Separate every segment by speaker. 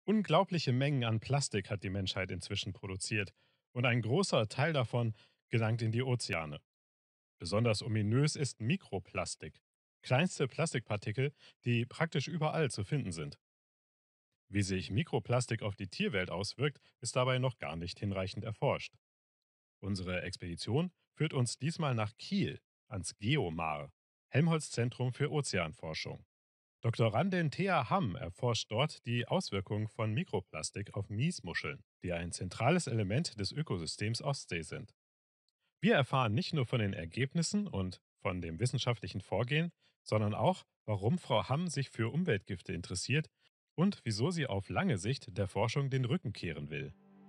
Speaker 1: Unglaubliche Mengen an Plastik hat die Menschheit inzwischen produziert und ein großer Teil davon gelangt in die Ozeane. Besonders ominös ist Mikroplastik, kleinste Plastikpartikel, die praktisch überall zu finden sind. Wie sich Mikroplastik auf die Tierwelt auswirkt, ist dabei noch gar nicht hinreichend erforscht. Unsere Expedition führt uns diesmal nach Kiel, ans Geomar, Helmholtz-Zentrum für Ozeanforschung. Doktorandin Thea Hamm erforscht dort die Auswirkungen von Mikroplastik auf Miesmuscheln, die ein zentrales Element des Ökosystems Ostsee sind. Wir erfahren nicht nur von den Ergebnissen und von dem wissenschaftlichen Vorgehen, sondern auch, warum Frau Hamm sich für Umweltgifte interessiert und wieso sie auf lange Sicht der Forschung den Rücken kehren will.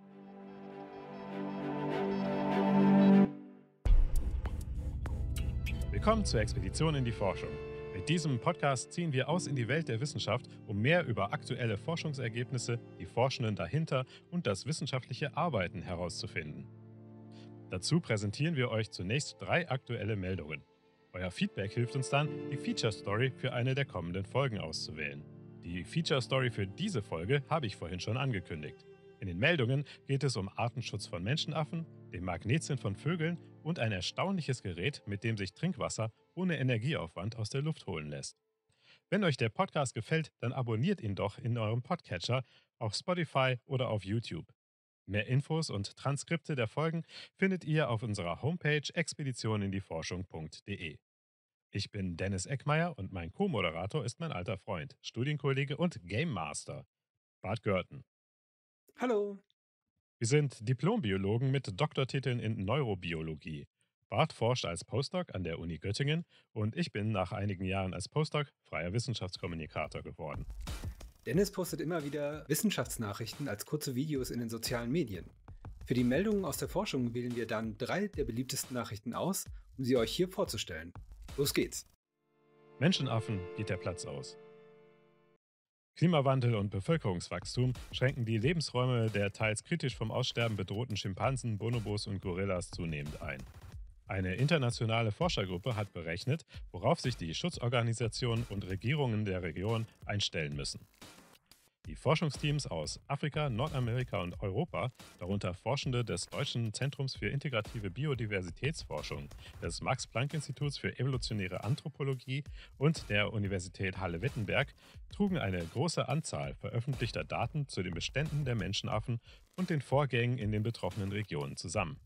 Speaker 1: Willkommen zur Expedition in die Forschung. Mit diesem Podcast ziehen wir aus in die Welt der Wissenschaft, um mehr über aktuelle Forschungsergebnisse, die Forschenden dahinter und das wissenschaftliche Arbeiten herauszufinden. Dazu präsentieren wir euch zunächst 3 aktuelle Meldungen. Euer Feedback hilft uns dann, die Feature Story für eine der kommenden Folgen auszuwählen. Die Feature Story für diese Folge habe ich vorhin schon angekündigt. In den Meldungen geht es um Artenschutz von Menschenaffen, den Magnetsinn von Vögeln und ein erstaunliches Gerät, mit dem sich Trinkwasser ohne Energieaufwand aus der Luft holen lässt. Wenn euch der Podcast gefällt, dann abonniert ihn doch in eurem Podcatcher, auf Spotify oder auf YouTube. Mehr Infos und Transkripte der Folgen findet ihr auf unserer Homepage expeditioninDieForschung.de. Ich bin Dennis Eckmeier und mein Co-Moderator ist mein alter Freund, Studienkollege und Game Master, Bart Görten.
Speaker 2: Hallo.
Speaker 1: Wir sind Diplombiologen mit Doktortiteln in Neurobiologie. Bart forscht als Postdoc an der Uni Göttingen und ich bin nach einigen Jahren als Postdoc freier Wissenschaftskommunikator geworden.
Speaker 2: Dennis postet immer wieder Wissenschaftsnachrichten als kurze Videos in den sozialen Medien. Für die Meldungen aus der Forschung wählen wir dann 3 der beliebtesten Nachrichten aus, um sie euch hier vorzustellen. Los geht's.
Speaker 1: Menschenaffen geht der Platz aus. Klimawandel und Bevölkerungswachstum schränken die Lebensräume der teils kritisch vom Aussterben bedrohten Schimpansen, Bonobos und Gorillas zunehmend ein. Eine internationale Forschergruppe hat berechnet, worauf sich die Schutzorganisationen und Regierungen der Region einstellen müssen. Die Forschungsteams aus Afrika, Nordamerika und Europa, darunter Forschende des Deutschen Zentrums für integrative Biodiversitätsforschung, des Max-Planck-Instituts für evolutionäre Anthropologie und der Universität Halle-Wittenberg, trugen eine große Anzahl veröffentlichter Daten zu den Beständen der Menschenaffen und den Vorgängen in den betroffenen Regionen zusammen.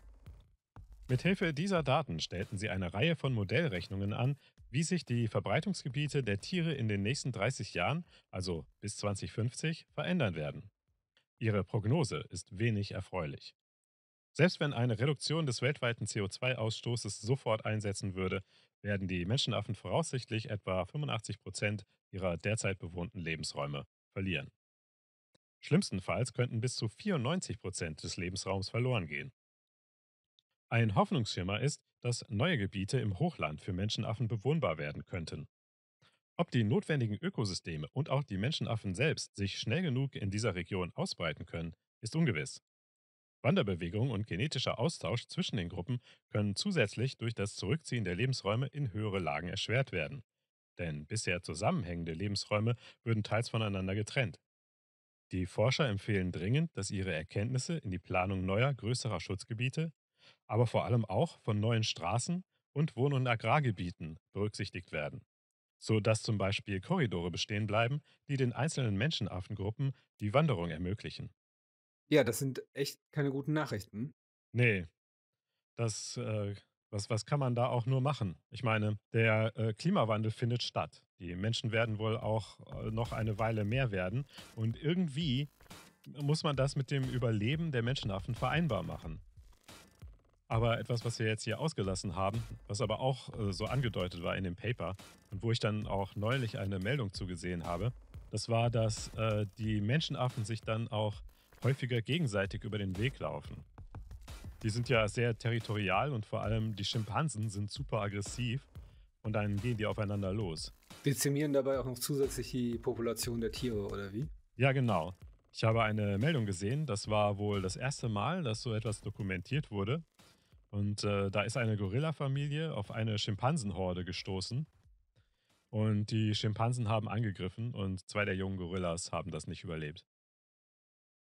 Speaker 1: Mithilfe dieser Daten stellten sie eine Reihe von Modellrechnungen an, wie sich die Verbreitungsgebiete der Tiere in den nächsten 30 Jahren, also bis 2050, verändern werden. Ihre Prognose ist wenig erfreulich. Selbst wenn eine Reduktion des weltweiten CO2-Ausstoßes sofort einsetzen würde, werden die Menschenaffen voraussichtlich etwa 85% ihrer derzeit bewohnten Lebensräume verlieren. Schlimmstenfalls könnten bis zu 94% des Lebensraums verloren gehen. Ein Hoffnungsschimmer ist, dass neue Gebiete im Hochland für Menschenaffen bewohnbar werden könnten. Ob die notwendigen Ökosysteme und auch die Menschenaffen selbst sich schnell genug in dieser Region ausbreiten können, ist ungewiss. Wanderbewegungen und genetischer Austausch zwischen den Gruppen können zusätzlich durch das Zurückziehen der Lebensräume in höhere Lagen erschwert werden. Denn bisher zusammenhängende Lebensräume würden teils voneinander getrennt. Die Forscher empfehlen dringend, dass ihre Erkenntnisse in die Planung neuer, größerer Schutzgebiete, aber vor allem auch von neuen Straßen und Wohn- und Agrargebieten berücksichtigt werden, so dass zum Beispiel Korridore bestehen bleiben, die den einzelnen Menschenaffengruppen die Wanderung ermöglichen.
Speaker 2: Ja, das sind echt keine guten Nachrichten.
Speaker 1: Nee, das, was kann man da auch nur machen? Ich meine, der Klimawandel findet statt. Die Menschen werden wohl auch noch eine Weile mehr werden. Und irgendwie muss man das mit dem Überleben der Menschenaffen vereinbar machen. Aber etwas, was wir jetzt hier ausgelassen haben, was aber auch so angedeutet war in dem Paper und wo ich dann auch neulich eine Meldung zugesehen habe, das war, dass die Menschenaffen sich dann auch häufiger gegenseitig über den Weg laufen. Die sind ja sehr territorial und vor allem die Schimpansen sind super aggressiv und dann gehen die aufeinander los.
Speaker 2: Dezimieren dabei auch noch zusätzlich die Population der Tiere, oder wie?
Speaker 1: Ja, genau. Ich habe eine Meldung gesehen, das war wohl das erste Mal, dass so etwas dokumentiert wurde. Und da ist eine Gorilla-Familie auf eine Schimpansenhorde gestoßen und die Schimpansen haben angegriffen und 2 der jungen Gorillas haben das nicht überlebt.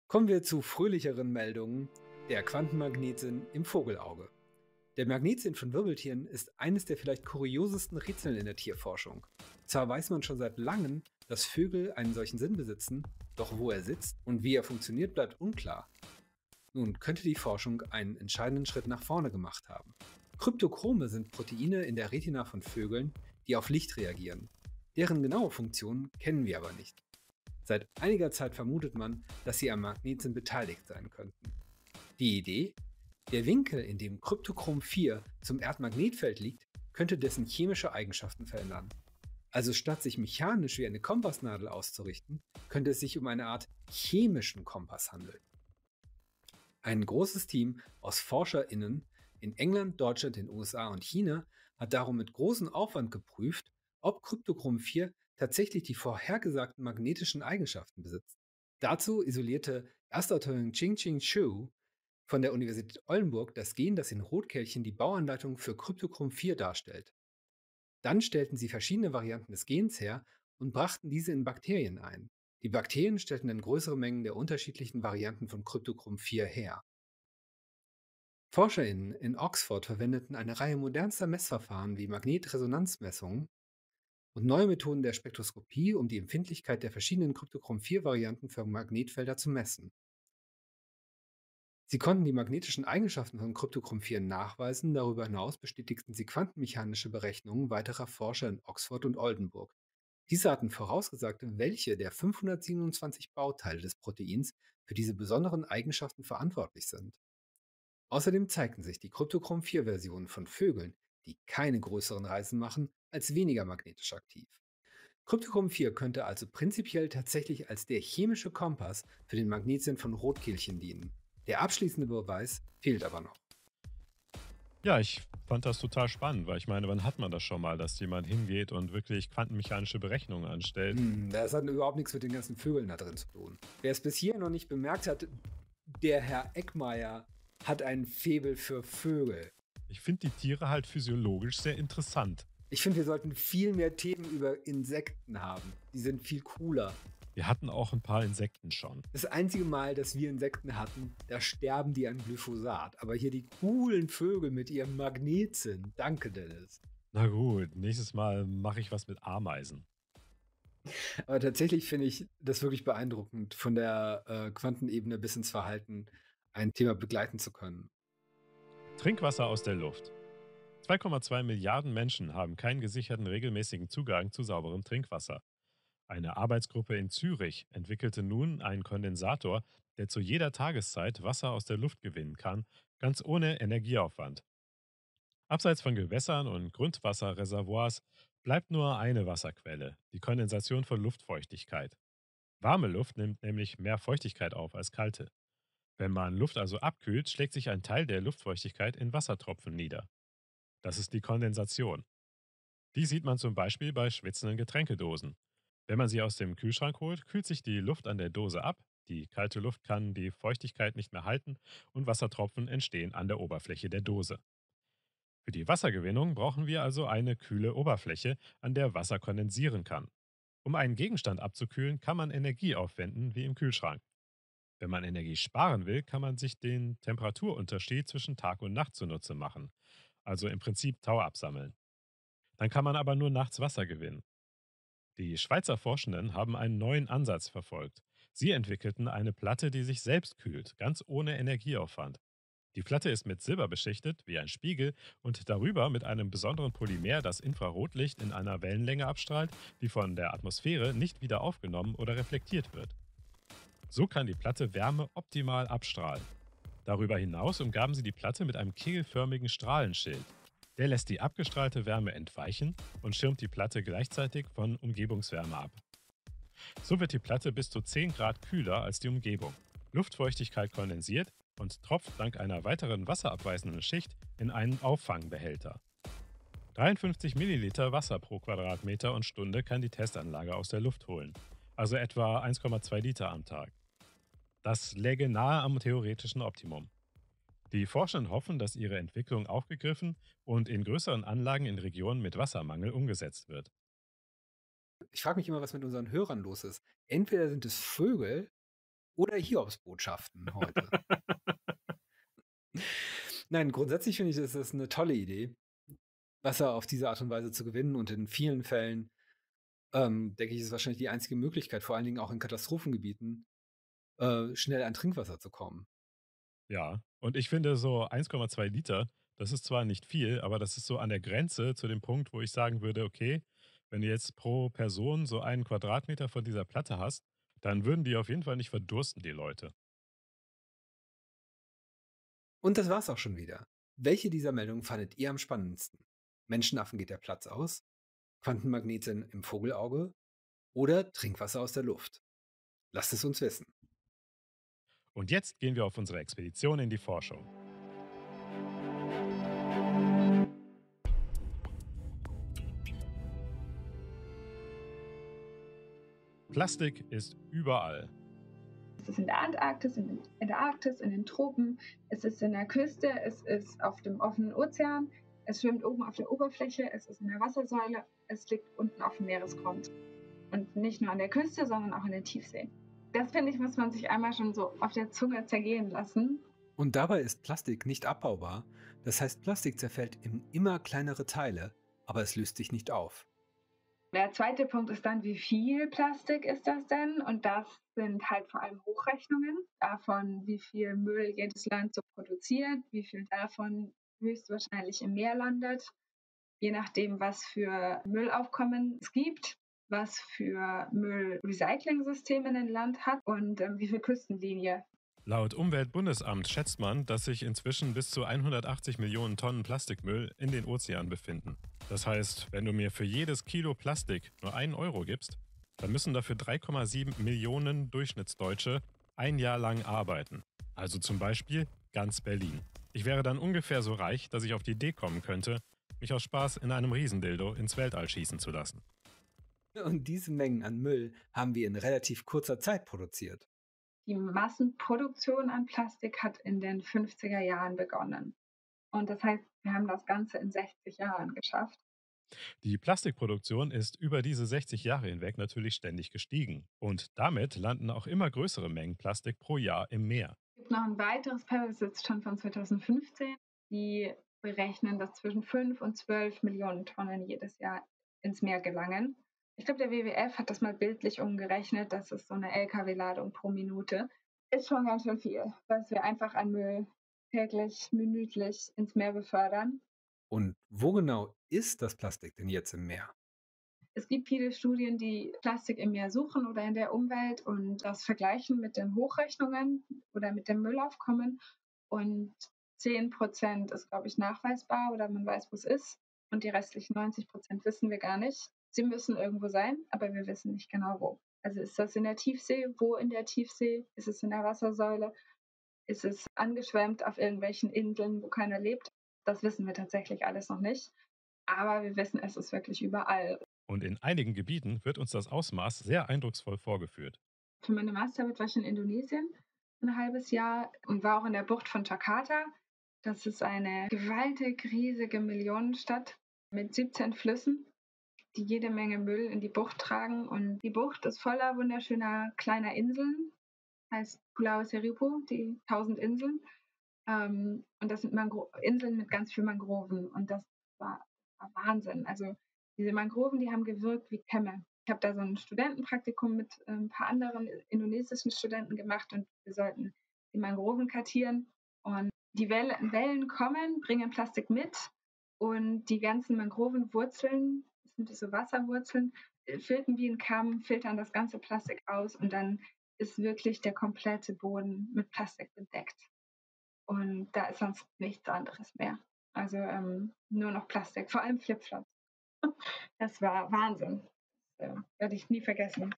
Speaker 2: Kommen wir zu fröhlicheren Meldungen. Der Quantenmagnetsinn im Vogelauge. Der Magnetsinn von Wirbeltieren ist eines der vielleicht kuriosesten Rätsel in der Tierforschung. Zwar weiß man schon seit langem, dass Vögel einen solchen Sinn besitzen, doch wo er sitzt und wie er funktioniert, bleibt unklar. Nun könnte die Forschung einen entscheidenden Schritt nach vorne gemacht haben. Kryptochrome sind Proteine in der Retina von Vögeln, die auf Licht reagieren. Deren genaue Funktion kennen wir aber nicht. Seit einiger Zeit vermutet man, dass sie am Magnetsinn beteiligt sein könnten. Die Idee? Der Winkel, in dem Kryptochrom 4 zum Erdmagnetfeld liegt, könnte dessen chemische Eigenschaften verändern. Also statt sich mechanisch wie eine Kompassnadel auszurichten, könnte es sich um eine Art chemischen Kompass handeln. Ein großes Team aus ForscherInnen in England, Deutschland, den USA und China hat darum mit großem Aufwand geprüft, ob Kryptochrom 4 tatsächlich die vorhergesagten magnetischen Eigenschaften besitzt. Dazu isolierte Erstautorin Qing Shu von der Universität Oldenburg das Gen, das in Rotkehlchen die Bauanleitung für Kryptochrom 4 darstellt. Dann stellten sie verschiedene Varianten des Gens her und brachten diese in Bakterien ein. Die Bakterien stellten dann größere Mengen der unterschiedlichen Varianten von Kryptochrom 4 her. ForscherInnen in Oxford verwendeten eine Reihe modernster Messverfahren wie Magnetresonanzmessungen und neue Methoden der Spektroskopie, um die Empfindlichkeit der verschiedenen Kryptochrom-4-Varianten für Magnetfelder zu messen. Sie konnten die magnetischen Eigenschaften von Kryptochrom-4 nachweisen, darüber hinaus bestätigten sie quantenmechanische Berechnungen weiterer Forscher in Oxford und Oldenburg. Diese hatten vorausgesagt, welche der 527 Bauteile des Proteins für diese besonderen Eigenschaften verantwortlich sind. Außerdem zeigten sich die Kryptochrom-4-Versionen von Vögeln, die keine größeren Reisen machen, als weniger magnetisch aktiv. Kryptochrom 4 könnte also prinzipiell tatsächlich als der chemische Kompass für den Magnetsinn von Rotkehlchen dienen. Der abschließende Beweis fehlt aber noch.
Speaker 1: Ja, ich fand das total spannend, weil ich meine, wann hat man das schon mal, dass jemand hingeht und wirklich quantenmechanische Berechnungen anstellt?
Speaker 2: Das hat überhaupt nichts mit den ganzen Vögeln da drin zu tun. Wer es bis hier noch nicht bemerkt hat, der Herr Eckmeier hat ein Faible für Vögel.
Speaker 1: Ich finde die Tiere halt physiologisch sehr interessant.
Speaker 2: Ich finde, wir sollten viel mehr Themen über Insekten haben. Die sind viel cooler.
Speaker 1: Wir hatten auch ein paar Insekten schon.
Speaker 2: Das einzige Mal, dass wir Insekten hatten, da sterben die an Glyphosat. Aber hier die coolen Vögel mit ihrem Magnetsinn. Danke, Dennis.
Speaker 1: Na gut, nächstes Mal mache ich was mit Ameisen.
Speaker 2: Aber tatsächlich finde ich das wirklich beeindruckend, von der Quantenebene bis ins Verhalten ein Thema begleiten zu können.
Speaker 1: Trinkwasser aus der Luft. 2,2 Milliarden Menschen haben keinen gesicherten regelmäßigen Zugang zu sauberem Trinkwasser. Eine Arbeitsgruppe in Zürich entwickelte nun einen Kondensator, der zu jeder Tageszeit Wasser aus der Luft gewinnen kann, ganz ohne Energieaufwand. Abseits von Gewässern und Grundwasserreservoirs bleibt nur eine Wasserquelle, die Kondensation von Luftfeuchtigkeit. Warme Luft nimmt nämlich mehr Feuchtigkeit auf als kalte. Wenn man Luft also abkühlt, schlägt sich ein Teil der Luftfeuchtigkeit in Wassertropfen nieder. Das ist die Kondensation. Die sieht man zum Beispiel bei schwitzenden Getränkedosen. Wenn man sie aus dem Kühlschrank holt, kühlt sich die Luft an der Dose ab, die kalte Luft kann die Feuchtigkeit nicht mehr halten und Wassertropfen entstehen an der Oberfläche der Dose. Für die Wassergewinnung brauchen wir also eine kühle Oberfläche, an der Wasser kondensieren kann. Um einen Gegenstand abzukühlen, kann man Energie aufwenden, wie im Kühlschrank. Wenn man Energie sparen will, kann man sich den Temperaturunterschied zwischen Tag und Nacht zunutze machen, also im Prinzip Tau absammeln. Dann kann man aber nur nachts Wasser gewinnen. Die Schweizer Forschenden haben einen neuen Ansatz verfolgt. Sie entwickelten eine Platte, die sich selbst kühlt, ganz ohne Energieaufwand. Die Platte ist mit Silber beschichtet, wie ein Spiegel, und darüber mit einem besonderen Polymer, das Infrarotlicht in einer Wellenlänge abstrahlt, die von der Atmosphäre nicht wieder aufgenommen oder reflektiert wird. So kann die Platte Wärme optimal abstrahlen. Darüber hinaus umgaben sie die Platte mit einem kegelförmigen Strahlenschild. Der lässt die abgestrahlte Wärme entweichen und schirmt die Platte gleichzeitig von Umgebungswärme ab. So wird die Platte bis zu 10 Grad kühler als die Umgebung. Luftfeuchtigkeit kondensiert und tropft dank einer weiteren wasserabweisenden Schicht in einen Auffangbehälter. 53 Milliliter Wasser pro Quadratmeter und Stunde kann die Testanlage aus der Luft holen, also etwa 1,2 Liter am Tag. Das läge nahe am theoretischen Optimum. Die Forschenden hoffen, dass ihre Entwicklung aufgegriffen und in größeren Anlagen in Regionen mit Wassermangel umgesetzt wird.
Speaker 2: Ich frage mich immer, was mit unseren Hörern los ist. Entweder sind es Vögel oder Hiobsbotschaften heute. Nein, grundsätzlich finde ich, ist das eine tolle Idee, Wasser auf diese Art und Weise zu gewinnen und in vielen Fällen, denke ich, ist wahrscheinlich die einzige Möglichkeit, vor allen Dingen auch in Katastrophengebieten, schnell an Trinkwasser zu kommen.
Speaker 1: Ja, und ich finde so 1,2 Liter, das ist zwar nicht viel, aber das ist so an der Grenze zu dem Punkt, wo ich sagen würde, okay, wenn du jetzt pro Person so einen Quadratmeter von dieser Platte hast, dann würden die auf jeden Fall nicht verdursten, die Leute.
Speaker 2: Und das war's auch schon wieder. Welche dieser Meldungen fandet ihr am spannendsten? Menschenaffen geht der Platz aus? Quantenmagneten im Vogelauge? Oder Trinkwasser aus der Luft? Lasst es uns wissen.
Speaker 1: Und jetzt gehen wir auf unsere Expedition in die Forschung. Plastik ist überall.
Speaker 3: Es ist in der Antarktis, in der Arktis, in den Tropen, es ist in der Küste, es ist auf dem offenen Ozean, es schwimmt oben auf der Oberfläche, es ist in der Wassersäule, es liegt unten auf dem Meeresgrund. Und nicht nur an der Küste, sondern auch in der Tiefsee. Das, finde ich, muss man sich einmal schon so auf der Zunge zergehen lassen.
Speaker 2: Und dabei ist Plastik nicht abbaubar. Das heißt, Plastik zerfällt in immer kleinere Teile, aber es löst sich nicht auf.
Speaker 3: Der zweite Punkt ist dann, wie viel Plastik ist das denn? Und das sind halt vor allem Hochrechnungen davon, wie viel Müll jedes Land so produziert, wie viel davon höchstwahrscheinlich im Meer landet, je nachdem, was für Müllaufkommen es gibt, was für Müllrecycling-Systeme ein Land hat und wie viel Küstenlinie.
Speaker 1: Laut Umweltbundesamt schätzt man, dass sich inzwischen bis zu 180 Millionen Tonnen Plastikmüll in den Ozeanen befinden. Das heißt, wenn du mir für jedes Kilo Plastik nur 1 € gibst, dann müssen dafür 3,7 Millionen Durchschnittsdeutsche ein Jahr lang arbeiten. Also zum Beispiel ganz Berlin. Ich wäre dann ungefähr so reich, dass ich auf die Idee kommen könnte, mich aus Spaß in einem Riesendildo ins Weltall schießen zu lassen.
Speaker 2: Und diese Mengen an Müll haben wir in relativ kurzer Zeit produziert.
Speaker 3: Die Massenproduktion an Plastik hat in den 50er Jahren begonnen. Und das heißt, wir haben das Ganze in 60 Jahren geschafft.
Speaker 1: Die Plastikproduktion ist über diese 60 Jahre hinweg natürlich ständig gestiegen. Und damit landen auch immer größere Mengen Plastik pro Jahr im Meer.
Speaker 3: Es gibt noch ein weiteres Paper, das ist schon von 2015. Die berechnen, dass zwischen 5 und 12 Millionen Tonnen jedes Jahr ins Meer gelangen. Ich glaube, der WWF hat das mal bildlich umgerechnet. Das ist so eine LKW-Ladung pro Minute. Ist schon ganz schön viel, was wir einfach an Müll täglich, minütlich ins Meer befördern.
Speaker 2: Und wo genau ist das Plastik denn jetzt im Meer?
Speaker 3: Es gibt viele Studien, die Plastik im Meer suchen oder in der Umwelt und das vergleichen mit den Hochrechnungen oder mit dem Müllaufkommen. Und 10% ist, glaube ich, nachweisbar oder man weiß, wo es ist. Und die restlichen 90% wissen wir gar nicht. Sie müssen irgendwo sein, aber wir wissen nicht genau wo. Also ist das in der Tiefsee? Wo in der Tiefsee? Ist es in der Wassersäule? Ist es angeschwemmt auf irgendwelchen Inseln, wo keiner lebt? Das wissen wir tatsächlich alles noch nicht. Aber wir wissen, es ist wirklich überall.
Speaker 1: Und in einigen Gebieten wird uns das Ausmaß sehr eindrucksvoll vorgeführt.
Speaker 3: Für meine Masterarbeit war ich in Indonesien ein halbes Jahr und war auch in der Bucht von Jakarta. Das ist eine gewaltig riesige Millionenstadt mit 17 Flüssen, die jede Menge Müll in die Bucht tragen. Und die Bucht ist voller wunderschöner kleiner Inseln, heißt Pulau Seribu, die 1000 Inseln. Und das sind Inseln mit ganz viel Mangroven. Und war Wahnsinn. Also diese Mangroven, die haben gewirkt wie Kämme. Ich habe da so ein Studentenpraktikum mit ein paar anderen indonesischen Studenten gemacht und wir sollten die Mangroven kartieren. Und die Wellen kommen, bringen Plastik mit und die ganzen Mangrovenwurzeln, das sind so Wasserwurzeln, filtern wie ein Kamm, filtern das ganze Plastik aus und dann ist wirklich der komplette Boden mit Plastik bedeckt. Und da ist sonst nichts anderes mehr. Also nur noch Plastik, vor allem Flipflops. Das war Wahnsinn. Das werde ich nie vergessen.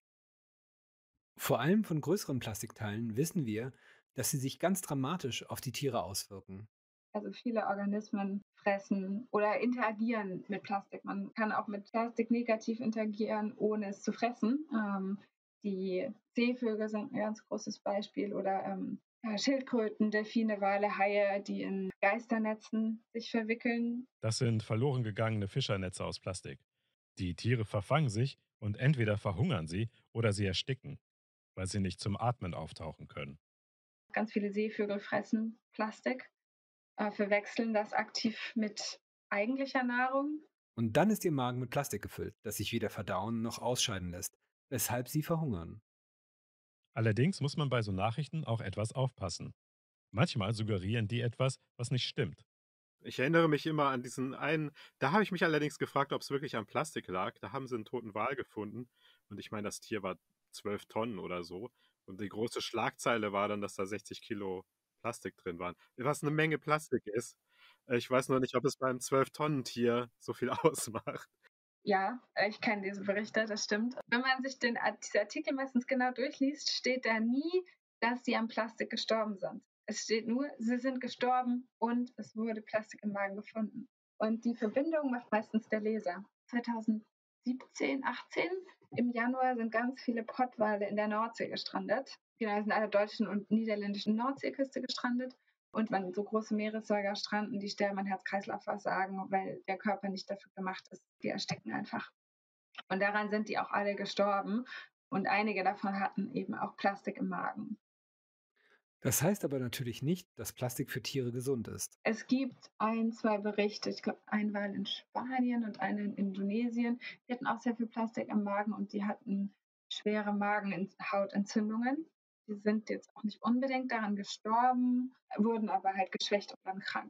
Speaker 2: Vor allem von größeren Plastikteilen wissen wir, dass sie sich ganz dramatisch auf die Tiere auswirken.
Speaker 3: Also viele Organismen fressen oder interagieren mit Plastik. Man kann auch mit Plastik negativ interagieren, ohne es zu fressen. Die Seevögel sind ein ganz großes Beispiel oder Schildkröten, Delfine, Wale, Haie, die in Geisternetzen sich verwickeln.
Speaker 1: Das sind verloren gegangene Fischernetze aus Plastik. Die Tiere verfangen sich und entweder verhungern sie oder sie ersticken. weil sie nicht zum Atmen auftauchen können.
Speaker 3: Ganz viele Seevögel fressen Plastik, verwechseln das aktiv mit eigentlicher Nahrung.
Speaker 2: Und dann ist ihr Magen mit Plastik gefüllt, das sich weder verdauen noch ausscheiden lässt, weshalb sie verhungern.
Speaker 1: Allerdings muss man bei so Nachrichten auch etwas aufpassen. Manchmal suggerieren die etwas, was nicht stimmt.
Speaker 4: Ich erinnere mich immer an diesen einen, da habe ich mich allerdings gefragt, ob es wirklich am Plastik lag. Da haben sie einen toten Wal gefunden und ich meine, das Tier war 12 Tonnen oder so. Und die große Schlagzeile war dann, dass da 60 Kilo Plastik drin waren. Was eine Menge Plastik ist. Ich weiß nur nicht, ob es beim 12-Tonnen-Tier so viel ausmacht.
Speaker 3: Ja, ich kenne diese Berichte, das stimmt. Wenn man sich diese Artikel meistens genau durchliest, steht da nie, dass sie am Plastik gestorben sind. Es steht nur, sie sind gestorben und es wurde Plastik im Magen gefunden. Und die Verbindung macht meistens der Leser. 2017, 18 im Januar sind ganz viele Pottwale in der Nordsee gestrandet. Genau, sind alle deutschen und niederländischen Nordseeküste gestrandet. Und wenn so große Meeressäuger stranden, die sterben an Herz-Kreislauf-Versagen, weil der Körper nicht dafür gemacht ist. Die ersticken einfach. Und daran sind die auch alle gestorben. Und einige davon hatten eben auch Plastik im Magen.
Speaker 2: Das heißt aber natürlich nicht, dass Plastik für Tiere gesund ist.
Speaker 3: Es gibt ein, zwei Berichte, ich glaube, ein war in Spanien und einen in Indonesien. Die hatten auch sehr viel Plastik im Magen und die hatten schwere Magenhautentzündungen. Die sind jetzt auch nicht unbedingt daran gestorben, wurden aber halt geschwächt und dann krank.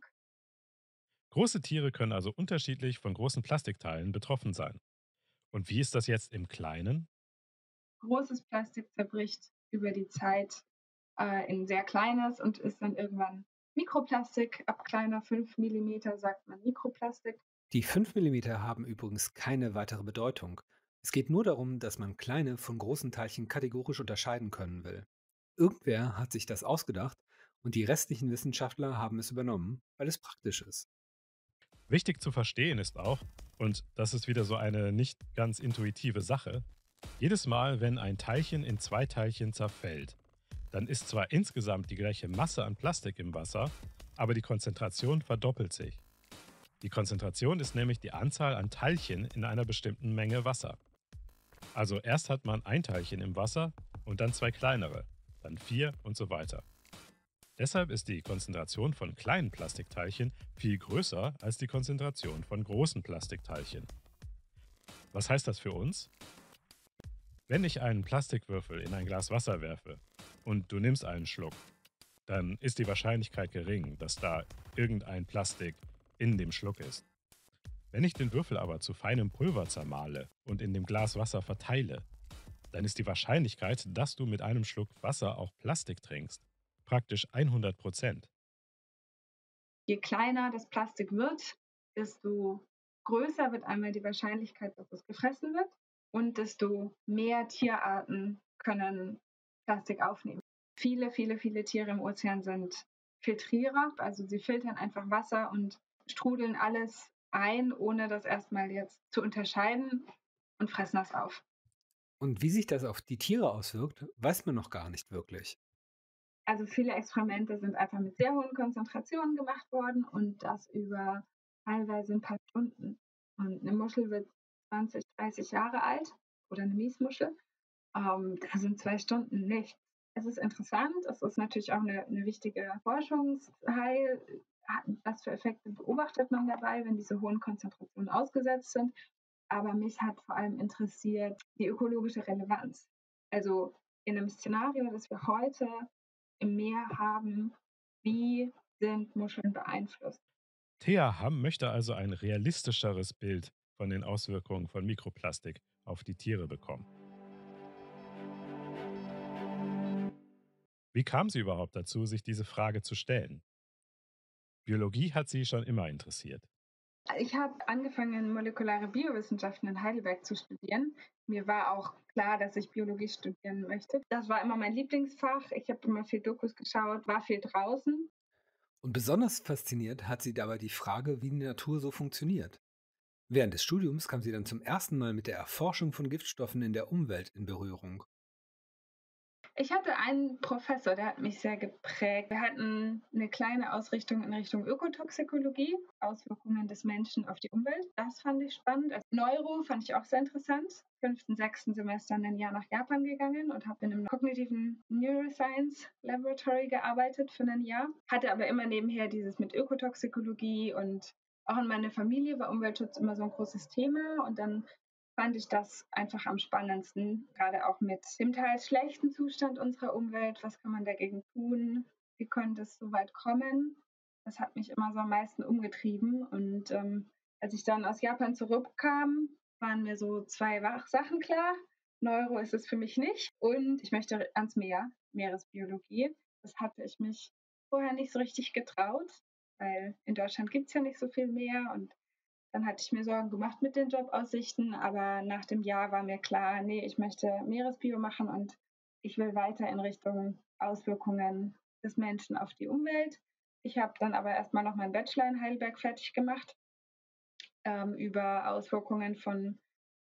Speaker 1: Große Tiere können also unterschiedlich von großen Plastikteilen betroffen sein. Und wie ist das jetzt im Kleinen?
Speaker 3: Großes Plastik zerbricht über die Zeit in sehr kleines und ist dann irgendwann Mikroplastik. Ab kleiner 5 Millimeter sagt man Mikroplastik.
Speaker 2: Die 5 Millimeter haben übrigens keine weitere Bedeutung. Es geht nur darum, dass man kleine von großen Teilchen kategorisch unterscheiden können will. Irgendwer hat sich das ausgedacht und die restlichen Wissenschaftler haben es übernommen, weil es praktisch ist.
Speaker 1: Wichtig zu verstehen ist auch, und das ist wieder so eine nicht ganz intuitive Sache, jedes Mal, wenn ein Teilchen in zwei Teilchen zerfällt, dann ist zwar insgesamt die gleiche Masse an Plastik im Wasser, aber die Konzentration verdoppelt sich. Die Konzentration ist nämlich die Anzahl an Teilchen in einer bestimmten Menge Wasser. Also erst hat man ein Teilchen im Wasser und dann zwei kleinere, dann vier und so weiter. Deshalb ist die Konzentration von kleinen Plastikteilchen viel größer als die Konzentration von großen Plastikteilchen. Was heißt das für uns? Wenn ich einen Plastikwürfel in ein Glas Wasser werfe und du nimmst einen Schluck, dann ist die Wahrscheinlichkeit gering, dass da irgendein Plastik in dem Schluck ist. Wenn ich den Würfel aber zu feinem Pulver zermahle und in dem Glas Wasser verteile, dann ist die Wahrscheinlichkeit, dass du mit einem Schluck Wasser auch Plastik trinkst, praktisch 100%.
Speaker 3: Je kleiner das Plastik wird, desto größer wird einmal die Wahrscheinlichkeit, dass es gefressen wird und desto mehr Tierarten können Plastik aufnehmen. Viele, viele, viele Tiere im Ozean sind Filtrierer, also sie filtern einfach Wasser und strudeln alles ein, ohne das erstmal jetzt zu unterscheiden und fressen das auf.
Speaker 2: Und wie sich das auf die Tiere auswirkt, weiß man noch gar nicht wirklich.
Speaker 3: Also viele Experimente sind einfach mit sehr hohen Konzentrationen gemacht worden und das über teilweise ein paar Stunden. Und eine Muschel wird 20, 30 Jahre alt oder eine Miesmuschel. Da sind 2 Stunden nichts. Es ist interessant, es ist natürlich auch eine wichtige Forschungsteil. Was für Effekte beobachtet man dabei, wenn diese hohen Konzentrationen ausgesetzt sind? Aber mich hat vor allem interessiert die ökologische Relevanz. Also in einem Szenario, das wir heute im Meer haben, wie sind Muscheln beeinflusst?
Speaker 1: Thea Hamm möchte also ein realistischeres Bild von den Auswirkungen von Mikroplastik auf die Tiere bekommen. Wie kam sie überhaupt dazu, sich diese Frage zu stellen? Biologie hat sie schon immer interessiert.
Speaker 3: Ich habe angefangen, molekulare Biowissenschaften in Heidelberg zu studieren. Mir war auch klar, dass ich Biologie studieren möchte. Das war immer mein Lieblingsfach. Ich habe immer viel Dokus geschaut, war viel draußen.
Speaker 2: Und besonders fasziniert hat sie dabei die Frage, wie die Natur so funktioniert. Während des Studiums kam sie dann zum ersten Mal mit der Erforschung von Giftstoffen in der Umwelt in Berührung.
Speaker 3: Ich hatte einen Professor, der hat mich sehr geprägt. Wir hatten eine kleine Ausrichtung in Richtung Ökotoxikologie, Auswirkungen des Menschen auf die Umwelt. Das fand ich spannend. Also Neuro fand ich auch sehr interessant. 5., 6. Semester ein Jahr nach Japan gegangen und habe in einem kognitiven Neuroscience Laboratory gearbeitet für ein Jahr. Hatte aber immer nebenher dieses mit Ökotoxikologie und auch in meiner Familie war Umweltschutz immer so ein großes Thema. Und dann fand ich das einfach am spannendsten, gerade auch mit dem teils schlechten Zustand unserer Umwelt. Was kann man dagegen tun? Wie könnte es so weit kommen? Das hat mich immer so am meisten umgetrieben. Und als ich dann aus Japan zurückkam, waren mir so 2 Sachen klar. Neuro ist es für mich nicht. Und ich möchte ans Meer, Meeresbiologie. Das hatte ich mich vorher nicht so richtig getraut, weil in Deutschland gibt es ja nicht so viel Meer und dann hatte ich mir Sorgen gemacht mit den Jobaussichten, aber nach dem Jahr war mir klar, nee, ich möchte Meeresbio machen und ich will weiter in Richtung Auswirkungen des Menschen auf die Umwelt. Ich habe dann aber erstmal noch meinen Bachelor in Heidelberg fertig gemacht über Auswirkungen von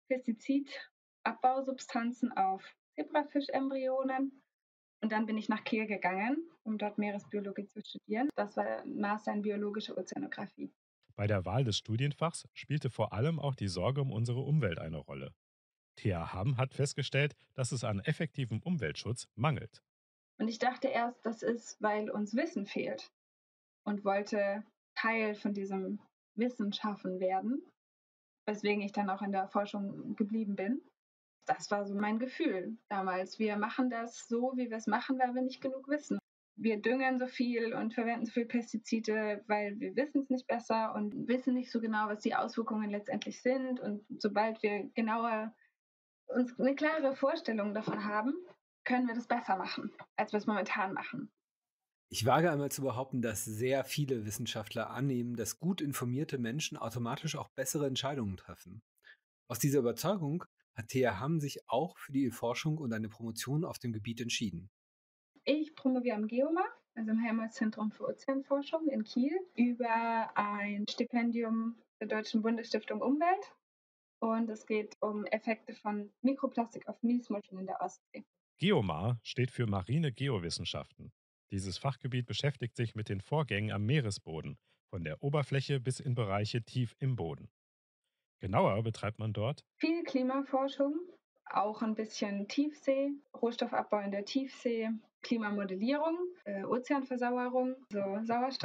Speaker 3: Pestizidabbau-Substanzen auf Zebrafischembryonen. Und dann bin ich nach Kiel gegangen, um dort Meeresbiologie zu studieren. Das war ein Master in biologische Ozeanographie.
Speaker 1: Bei der Wahl des Studienfachs spielte vor allem auch die Sorge um unsere Umwelt eine Rolle. Thea Hamm hat festgestellt, dass es an effektivem Umweltschutz mangelt.
Speaker 3: Und ich dachte erst, das ist, weil uns Wissen fehlt und wollte Teil von diesem Wissen schaffen werden, weswegen ich dann auch in der Forschung geblieben bin. Das war so mein Gefühl damals. Wir machen das so, wie wir es machen, weil wir nicht genug wissen. Wir düngen so viel und verwenden so viel Pestizide, weil wir wissen es nicht besser und wissen nicht so genau, was die Auswirkungen letztendlich sind. Und sobald wir genauer uns eine klare Vorstellung davon haben, können wir das besser machen, als wir es momentan machen.
Speaker 2: Ich wage einmal zu behaupten, dass sehr viele Wissenschaftler annehmen, dass gut informierte Menschen automatisch auch bessere Entscheidungen treffen. Aus dieser Überzeugung hat Thea Hamm sich auch für die Forschung und eine Promotion auf dem Gebiet entschieden.
Speaker 3: Ich promoviere am GEOMA, also im Helmholtz-Zentrum für Ozeanforschung in Kiel, über ein Stipendium der Deutschen Bundesstiftung Umwelt. Und es geht um Effekte von Mikroplastik auf Miesmuscheln in der Ostsee.
Speaker 1: Geomar steht für marine Geowissenschaften. Dieses Fachgebiet beschäftigt sich mit den Vorgängen am Meeresboden, von der Oberfläche bis in Bereiche tief im Boden. Genauer betreibt man dort
Speaker 3: Viel Klimaforschung, auch ein bisschen Tiefsee, Rohstoffabbau in der Tiefsee, Klimamodellierung, Ozeanversauerung, so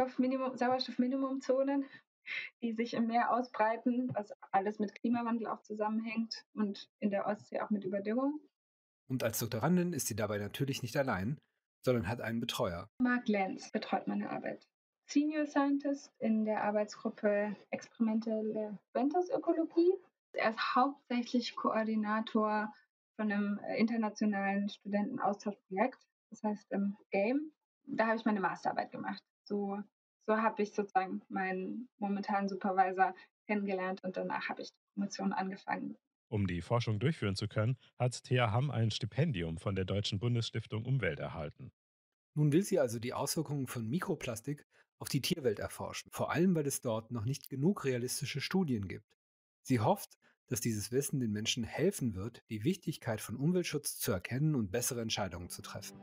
Speaker 3: Sauerstoffminimumzonen, die sich im Meer ausbreiten, was alles mit Klimawandel auch zusammenhängt und in der Ostsee auch mit Überdüngung.
Speaker 2: Und als Doktorandin ist sie dabei natürlich nicht allein, sondern hat einen Betreuer.
Speaker 3: Mark Lenz betreut meine Arbeit. Senior Scientist in der Arbeitsgruppe Experimentelle Ventusökologie. Er ist hauptsächlich Koordinator von einem internationalen Studentenaustauschprojekt, das heißt GAME. Da habe ich meine Masterarbeit gemacht. So habe ich sozusagen meinen momentanen Supervisor kennengelernt und danach habe ich die Promotion angefangen.
Speaker 1: Um die Forschung durchführen zu können, hat Thea Hamm ein Stipendium von der Deutschen Bundesstiftung Umwelt erhalten.
Speaker 2: Nun will sie also die Auswirkungen von Mikroplastik auf die Tierwelt erforschen, vor allem weil es dort noch nicht genug realistische Studien gibt. Sie hofft, dass dieses Wissen den Menschen helfen wird, die Wichtigkeit von Umweltschutz zu erkennen und bessere Entscheidungen zu treffen.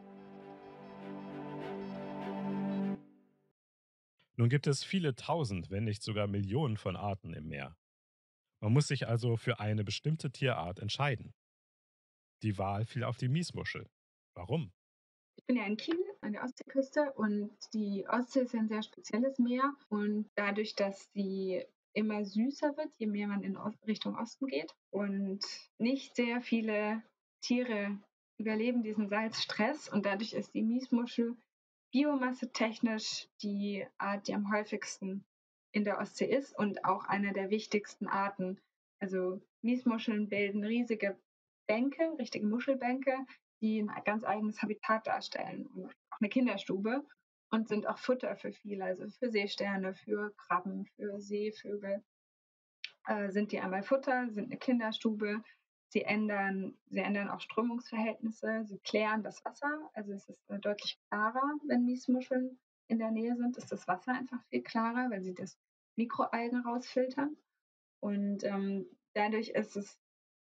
Speaker 1: Nun gibt es viele tausend, wenn nicht sogar Millionen von Arten im Meer. Man muss sich also für eine bestimmte Tierart entscheiden. Die Wahl fiel auf die Miesmuschel. Warum?
Speaker 3: Ich bin ja in Kiel an der Ostseeküste und die Ostsee ist ja ein sehr spezielles Meer und dadurch, dass sie immer süßer wird, je mehr man in Richtung Osten geht und nicht sehr viele Tiere überleben diesen Salzstress und dadurch ist die Miesmuschel biomassetechnisch die Art, die am häufigsten in der Ostsee ist und auch eine der wichtigsten Arten. Also Miesmuscheln bilden riesige Bänke, richtige Muschelbänke, die ein ganz eigenes Habitat darstellen und auch eine Kinderstube und sind auch Futter für viele, also für Seesterne, für Krabben, für Seevögel. Sind die einmal Futter, sind eine Kinderstube. Sie ändern auch Strömungsverhältnisse, sie klären das Wasser, also es ist deutlich klarer, wenn Miesmuscheln in der Nähe sind, ist das Wasser einfach viel klarer, weil sie das Mikroalgen rausfiltern. Und dadurch ist es eine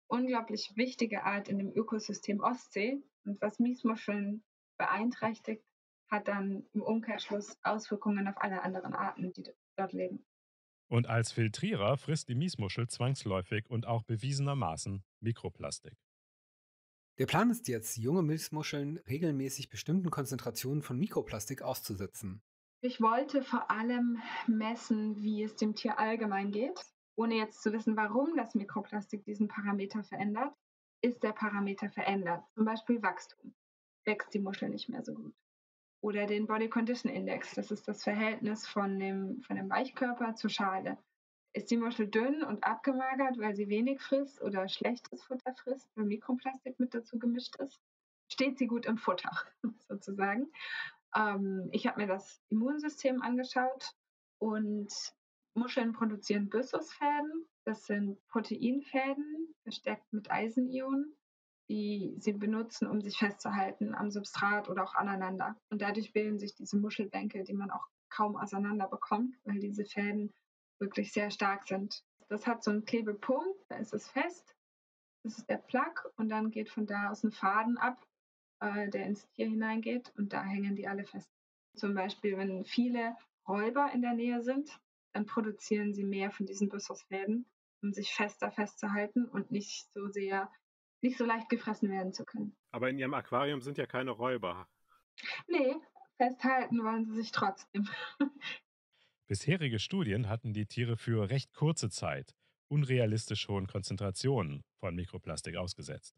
Speaker 3: unglaublich wichtige Art in dem Ökosystem Ostsee. Und was Miesmuscheln beeinträchtigt, hat dann im Umkehrschluss Auswirkungen auf alle anderen Arten, die dort leben.
Speaker 1: Und als Filtrierer frisst die Miesmuschel zwangsläufig und auch bewiesenermaßen Mikroplastik.
Speaker 2: Der Plan ist jetzt, junge Milchmuscheln regelmäßig bestimmten Konzentrationen von Mikroplastik auszusetzen.
Speaker 3: Ich wollte vor allem messen, wie es dem Tier allgemein geht. Ohne jetzt zu wissen, warum das Mikroplastik diesen Parameter verändert, ist der Parameter verändert. Zum Beispiel Wachstum. Wächst die Muschel nicht mehr so gut. Oder den Body Condition Index. Das ist das Verhältnis von dem Weichkörper zur Schale. Ist die Muschel dünn und abgemagert, weil sie wenig frisst oder schlechtes Futter frisst, weil Mikroplastik mit dazu gemischt ist? Steht sie gut im Futter, sozusagen. Ich habe mir das Immunsystem angeschaut und Muscheln produzieren Byssusfäden. Das sind Proteinfäden, verstärkt mit Eisenionen, die sie benutzen, um sich festzuhalten am Substrat oder auch aneinander. Und dadurch bilden sich diese Muschelbänke, die man auch kaum auseinander bekommt, weil diese Fäden wirklich sehr stark sind. Das hat so einen Klebepunkt, da ist es fest. Das ist der Plak und dann geht von da aus ein Faden ab, der ins Tier hineingeht und da hängen die alle fest. Zum Beispiel, wenn viele Räuber in der Nähe sind, dann produzieren sie mehr von diesen Byssusfäden, um sich fester festzuhalten und nicht so leicht gefressen werden zu können.
Speaker 4: Aber in Ihrem Aquarium sind ja keine Räuber.
Speaker 3: Nee, festhalten wollen sie sich trotzdem.
Speaker 1: Bisherige Studien hatten die Tiere für recht kurze Zeit unrealistisch hohen Konzentrationen von Mikroplastik ausgesetzt.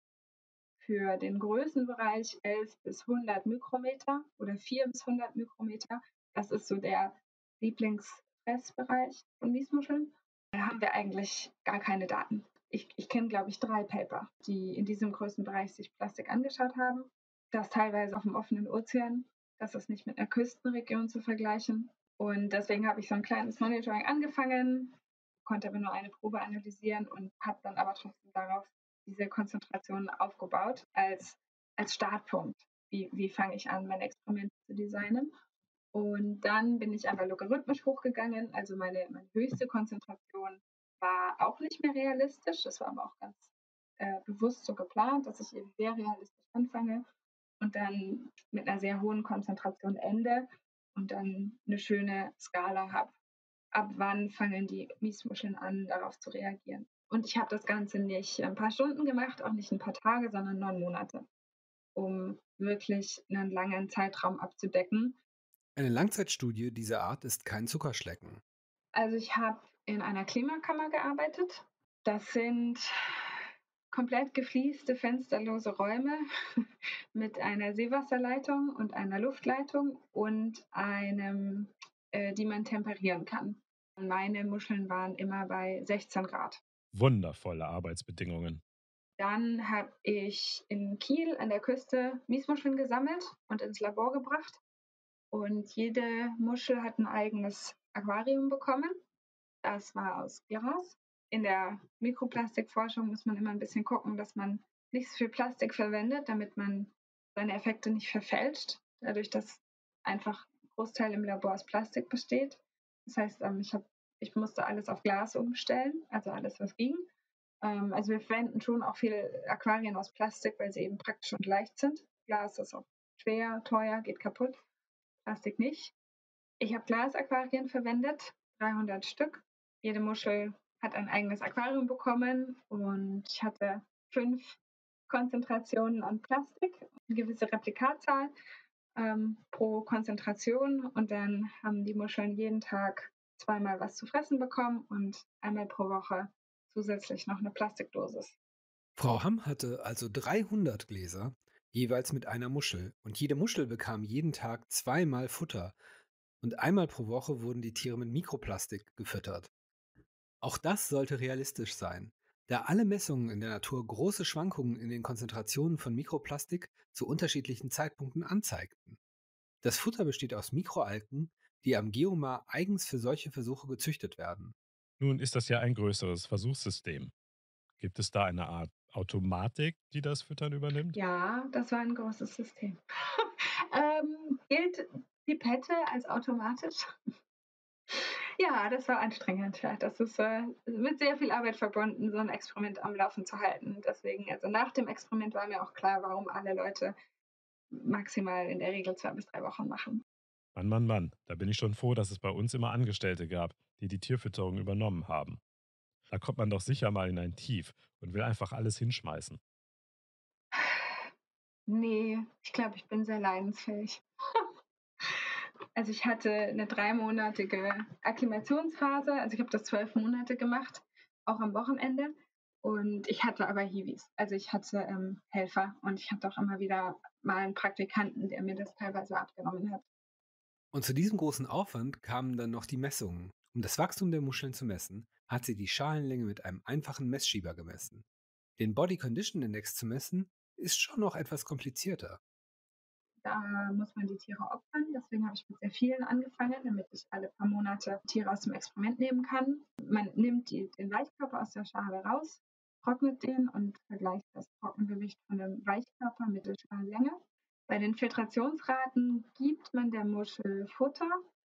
Speaker 3: Für den Größenbereich 11 bis 100 Mikrometer oder 4 bis 100 Mikrometer, das ist so der Lieblingsfressbereich von Miesmuscheln, da haben wir eigentlich gar keine Daten. Ich kenne, glaube ich, 3 Paper, die in diesem Größenbereich sich Plastik angeschaut haben. Das teilweise auf dem offenen Ozean. Das ist nicht mit einer Küstenregion zu vergleichen. Und deswegen habe ich so ein kleines Monitoring angefangen, konnte aber nur eine Probe analysieren und habe dann aber trotzdem darauf diese Konzentration aufgebaut als Startpunkt. Wie fange ich an, mein Experiment zu designen? Und dann bin ich einfach logarithmisch hochgegangen. Also meine höchste Konzentration war auch nicht mehr realistisch. Das war aber auch ganz bewusst so geplant, dass ich eben sehr realistisch anfange und dann mit einer sehr hohen Konzentration ende und dann eine schöne Skala habe. Ab wann fangen die Miesmuscheln an, darauf zu reagieren? Und ich habe das Ganze nicht ein paar Stunden gemacht, auch nicht ein paar Tage, sondern 9 Monate, um wirklich einen langen Zeitraum abzudecken.
Speaker 2: Eine Langzeitstudie dieser Art ist kein Zuckerschlecken.
Speaker 3: Also ich habe in einer Klimakammer gearbeitet. Das sind komplett geflieste, fensterlose Räume mit einer Seewasserleitung und einer Luftleitung und einem, die man temperieren kann. Meine Muscheln waren immer bei 16 Grad.
Speaker 1: Wundervolle Arbeitsbedingungen.
Speaker 3: Dann habe ich in Kiel an der Küste Miesmuscheln gesammelt und ins Labor gebracht. Und jede Muschel hat ein eigenes Aquarium bekommen. Das war aus Glas. In der Mikroplastikforschung muss man immer ein bisschen gucken, dass man nicht so viel Plastik verwendet, damit man seine Effekte nicht verfälscht, dadurch, dass einfach ein Großteil im Labor aus Plastik besteht. Das heißt, ich musste alles auf Glas umstellen, also alles, was ging. Also wir verwenden schon auch viele Aquarien aus Plastik, weil sie eben praktisch und leicht sind. Glas ist auch schwer, teuer, geht kaputt. Plastik nicht. Ich habe Glasaquarien verwendet, 300 Stück. Jede Muschel hat ein eigenes Aquarium bekommen und ich hatte 5 Konzentrationen an Plastik, eine gewisse Replikatzahl pro Konzentration und dann haben die Muscheln jeden Tag 2-mal was zu fressen bekommen und einmal pro Woche zusätzlich noch eine Plastikdosis.
Speaker 2: Frau Hamm hatte also 300 Gläser, jeweils mit einer Muschel, und jede Muschel bekam jeden Tag 2-mal Futter und einmal pro Woche wurden die Tiere mit Mikroplastik gefüttert. Auch das sollte realistisch sein, da alle Messungen in der Natur große Schwankungen in den Konzentrationen von Mikroplastik zu unterschiedlichen Zeitpunkten anzeigten. Das Futter besteht aus Mikroalgen, die am Geomar eigens für solche Versuche gezüchtet werden.
Speaker 1: Nun ist das ja ein größeres Versuchssystem. Gibt es da eine Art Automatik, die das Füttern übernimmt?
Speaker 3: Ja, das war ein großes System. Gilt Pipette als automatisch? Ja, das war anstrengend. Ja, das ist mit sehr viel Arbeit verbunden, so ein Experiment am Laufen zu halten. Deswegen, also nach dem Experiment war mir auch klar, warum alle Leute maximal in der Regel 2 bis 3 Wochen machen.
Speaker 1: Mann, Mann, Mann, da bin ich schon froh, dass es bei uns immer Angestellte gab, die die Tierfütterung übernommen haben. Da kommt man doch sicher mal in ein Tief und will einfach alles hinschmeißen.
Speaker 3: Nee, ich glaube, ich bin sehr leidensfähig. Also ich hatte eine 3-monatige Akklimationsphase. Also ich habe das 12 Monate gemacht, auch am Wochenende. Und ich hatte aber Hiwis. Also ich hatte Helfer und ich hatte auch immer wieder mal einen Praktikanten, der mir das teilweise abgenommen hat.
Speaker 2: Und zu diesem großen Aufwand kamen dann noch die Messungen. Um das Wachstum der Muscheln zu messen, hat sie die Schalenlänge mit einem einfachen Messschieber gemessen. Den Body Condition Index zu messen, ist schon noch etwas komplizierter.
Speaker 3: Da muss man die Tiere opfern. Deswegen habe ich mit sehr vielen angefangen, damit ich alle paar Monate Tiere aus dem Experiment nehmen kann. Man nimmt den Weichkörper aus der Schale raus, trocknet den und vergleicht das Trockengewicht von dem Weichkörper mit der Schalenlänge. Bei den Filtrationsraten gibt man der Muschel Futter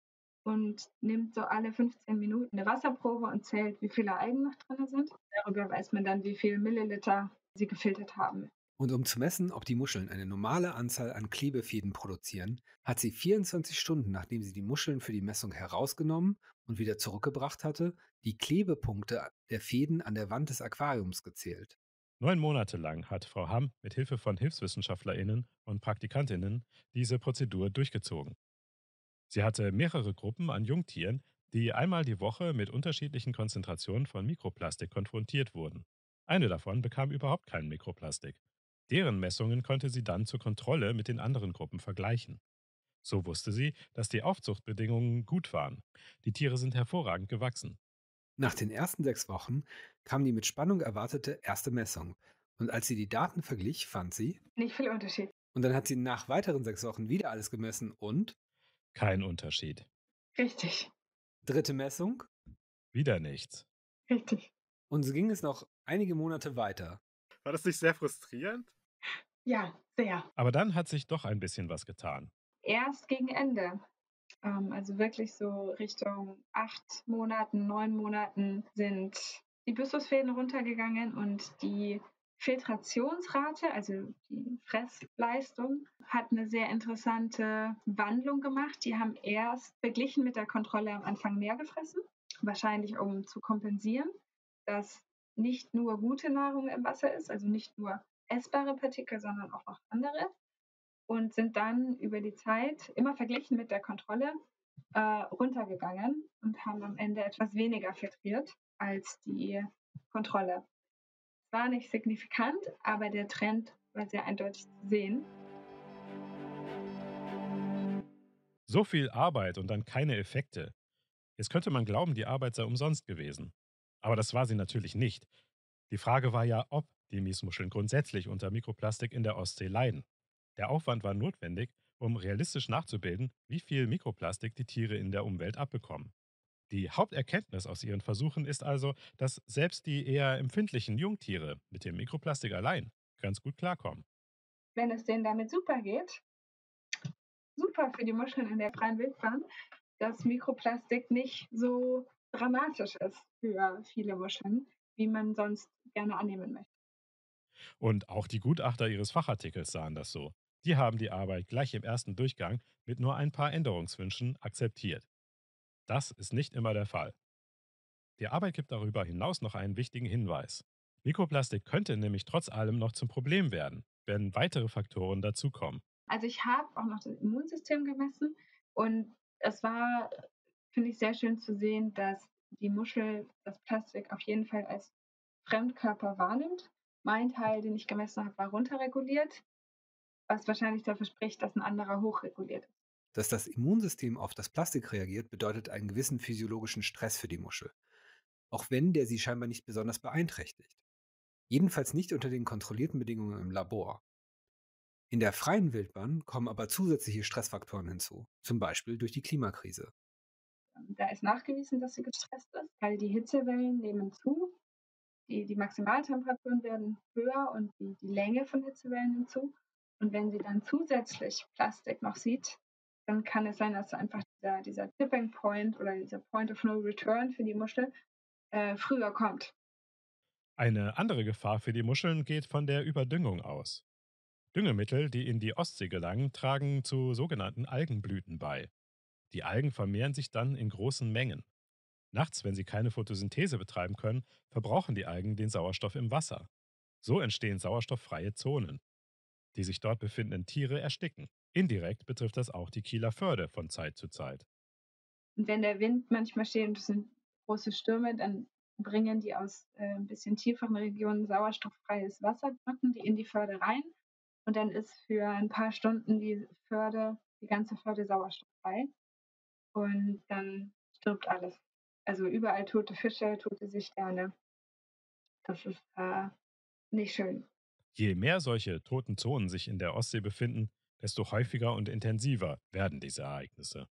Speaker 3: und nimmt so alle 15 Minuten eine Wasserprobe und zählt, wie viele Algen noch drin sind. Darüber weiß man dann, wie viel Milliliter sie gefiltert haben.
Speaker 2: Und um zu messen, ob die Muscheln eine normale Anzahl an Klebefäden produzieren, hat sie 24 Stunden, nachdem sie die Muscheln für die Messung herausgenommen und wieder zurückgebracht hatte, die Klebepunkte der Fäden an der Wand des Aquariums gezählt.
Speaker 1: 9 Monate lang hat Frau Hamm mit Hilfe von HilfswissenschaftlerInnen und PraktikantInnen diese Prozedur durchgezogen. Sie hatte mehrere Gruppen an Jungtieren, die einmal die Woche mit unterschiedlichen Konzentrationen von Mikroplastik konfrontiert wurden. Eine davon bekam überhaupt kein Mikroplastik. Deren Messungen konnte sie dann zur Kontrolle mit den anderen Gruppen vergleichen. So wusste sie, dass die Aufzuchtbedingungen gut waren. Die Tiere sind hervorragend gewachsen.
Speaker 2: Nach den ersten 6 Wochen kam die mit Spannung erwartete erste Messung. Und als sie die Daten verglich, fand sie,
Speaker 3: Nicht viel Unterschied.
Speaker 2: und dann hat sie nach weiteren 6 Wochen wieder alles gemessen und
Speaker 1: Kein Unterschied.
Speaker 3: Richtig,
Speaker 2: dritte Messung.
Speaker 1: Wieder nichts.
Speaker 3: richtig.
Speaker 2: Und so ging es noch einige Monate weiter.
Speaker 4: War das nicht sehr frustrierend?
Speaker 3: Ja, sehr.
Speaker 1: Aber dann hat sich doch ein bisschen was getan.
Speaker 3: Erst gegen Ende. Also wirklich so Richtung 8 Monaten, 9 Monaten sind die Byssusfäden runtergegangen und die Filtrationsrate, also die Fressleistung, hat eine sehr interessante Wandlung gemacht. Die haben erst verglichen mit der Kontrolle am Anfang mehr gefressen, wahrscheinlich um zu kompensieren, dass nicht nur gute Nahrung im Wasser ist, also nicht nur essbare Partikel, sondern auch noch andere. Und sind dann über die Zeit, immer verglichen mit der Kontrolle, runtergegangen und haben am Ende etwas weniger filtriert als die Kontrolle. Es war nicht signifikant, aber der Trend war sehr eindeutig zu sehen.
Speaker 1: So viel Arbeit und dann keine Effekte. Jetzt könnte man glauben, die Arbeit sei umsonst gewesen. Aber das war sie natürlich nicht. Die Frage war ja, ob die Miesmuscheln grundsätzlich unter Mikroplastik in der Ostsee leiden. Der Aufwand war notwendig, um realistisch nachzubilden, wie viel Mikroplastik die Tiere in der Umwelt abbekommen. Die Haupterkenntnis aus ihren Versuchen ist also, dass selbst die eher empfindlichen Jungtiere mit dem Mikroplastik allein ganz gut klarkommen.
Speaker 3: Wenn es denen damit super geht, super für die Muscheln in der freien Wildbahn, dass Mikroplastik nicht so dramatisch ist für viele Muscheln, wie man sonst gerne annehmen möchte.
Speaker 1: Und auch die Gutachter ihres Fachartikels sahen das so. Die haben die Arbeit gleich im ersten Durchgang mit nur ein paar Änderungswünschen akzeptiert. Das ist nicht immer der Fall. Die Arbeit gibt darüber hinaus noch einen wichtigen Hinweis. Mikroplastik könnte nämlich trotz allem noch zum Problem werden, wenn weitere Faktoren dazukommen.
Speaker 3: Also ich habe auch noch das Immunsystem gemessen und es war, finde ich, sehr schön zu sehen, dass die Muschel das Plastik auf jeden Fall als Fremdkörper wahrnimmt. Mein Teil, den ich gemessen habe, war runterreguliert, was wahrscheinlich dafür spricht, dass ein anderer hochreguliert ist.
Speaker 2: Dass das Immunsystem auf das Plastik reagiert, bedeutet einen gewissen physiologischen Stress für die Muschel, auch wenn der sie scheinbar nicht besonders beeinträchtigt. Jedenfalls nicht unter den kontrollierten Bedingungen im Labor. In der freien Wildbahn kommen aber zusätzliche Stressfaktoren hinzu, zum Beispiel durch die Klimakrise.
Speaker 3: Da ist nachgewiesen, dass sie gestresst ist, weil die Hitzewellen nehmen zu, die Maximaltemperaturen werden höher und die Länge von Hitzewellen nimmt zu. Und wenn sie dann zusätzlich Plastik noch sieht, dann kann es sein, dass einfach dieser Tipping Point oder dieser Point of No Return für die Muschel früher kommt.
Speaker 1: Eine andere Gefahr für die Muscheln geht von der Überdüngung aus. Düngemittel, die in die Ostsee gelangen, tragen zu sogenannten Algenblüten bei. Die Algen vermehren sich dann in großen Mengen. Nachts, wenn sie keine Photosynthese betreiben können, verbrauchen die Algen den Sauerstoff im Wasser. So entstehen sauerstofffreie Zonen. Die sich dort befindenden Tiere ersticken. Indirekt betrifft das auch die Kieler Förde von Zeit zu Zeit.
Speaker 3: Und wenn der Wind manchmal steht und es sind große Stürme, dann bringen die aus ein bisschen tieferen Regionen sauerstofffreies Wasser, drücken die in die Förde rein und dann ist für ein paar Stunden die ganze Förde sauerstofffrei und dann stirbt alles. Also überall tote Fische, tote Seesterne. Das ist nicht schön.
Speaker 1: Je mehr solche toten Zonen sich in der Ostsee befinden, desto häufiger und intensiver werden diese Ereignisse.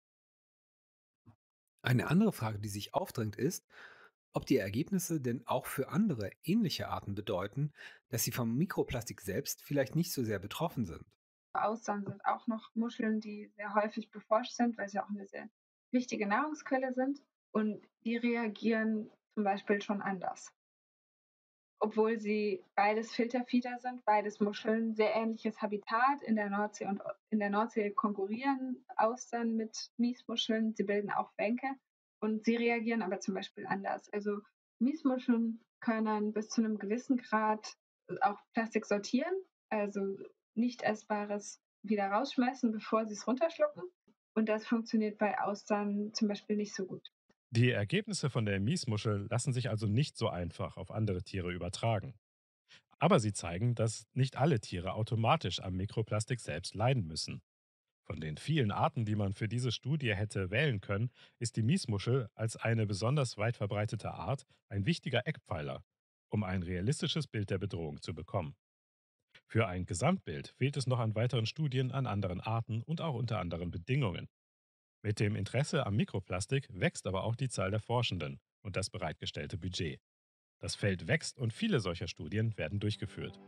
Speaker 2: Eine andere Frage, die sich aufdrängt, ist, ob die Ergebnisse denn auch für andere ähnliche Arten bedeuten, dass sie vom Mikroplastik selbst vielleicht nicht so sehr betroffen sind.
Speaker 3: Austern sind auch noch Muscheln, die sehr häufig beforscht sind, weil sie auch eine sehr wichtige Nahrungsquelle sind. Und die reagieren zum Beispiel schon anders. Obwohl sie beides Filterfieder sind, beides Muscheln, sehr ähnliches Habitat in der Nordsee und in der Nordsee konkurrieren Austern mit Miesmuscheln. Sie bilden auch Bänke und sie reagieren aber zum Beispiel anders. Also Miesmuscheln können bis zu einem gewissen Grad auch Plastik sortieren, also nicht Essbares wieder rausschmeißen, bevor sie es runterschlucken. Und das funktioniert bei Austern zum Beispiel nicht so gut.
Speaker 1: Die Ergebnisse von der Miesmuschel lassen sich also nicht so einfach auf andere Tiere übertragen. Aber sie zeigen, dass nicht alle Tiere automatisch am Mikroplastik selbst leiden müssen. Von den vielen Arten, die man für diese Studie hätte wählen können, ist die Miesmuschel als eine besonders weit verbreitete Art ein wichtiger Eckpfeiler, um ein realistisches Bild der Bedrohung zu bekommen. Für ein Gesamtbild fehlt es noch an weiteren Studien an anderen Arten und auch unter anderen Bedingungen. Mit dem Interesse am Mikroplastik wächst aber auch die Zahl der Forschenden und das bereitgestellte Budget. Das Feld wächst und viele solcher Studien werden durchgeführt.